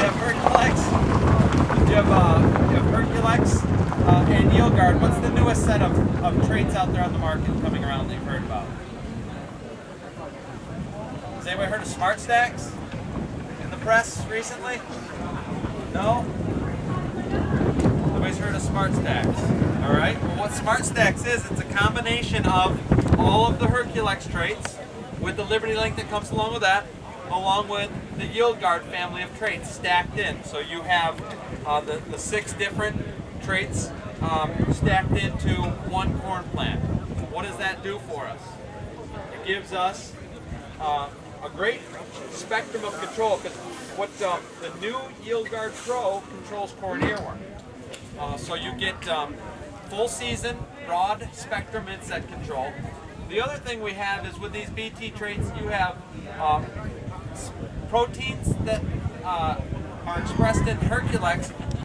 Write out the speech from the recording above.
have Herculex, you have Herculex and YieldGuard. What's the newest set of traits out there on the market coming around that you've heard about? Has anybody heard of SmartStax in the press recently? No? Nobody's heard of SmartStax. All right. Well, what SmartStax is, it's a combination of all of the Herculex traits with the Liberty Link that comes along with that, along with the YieldGuard family of traits stacked in. So you have the 6 different traits stacked into one corn plant. What does that do for us? It gives us a great spectrum of control, because what the new YieldGuard Pro controls corn earworm. So you get full season, broad spectrum insect control. The other thing we have is with these BT traits, you have proteins that are expressed in Herculex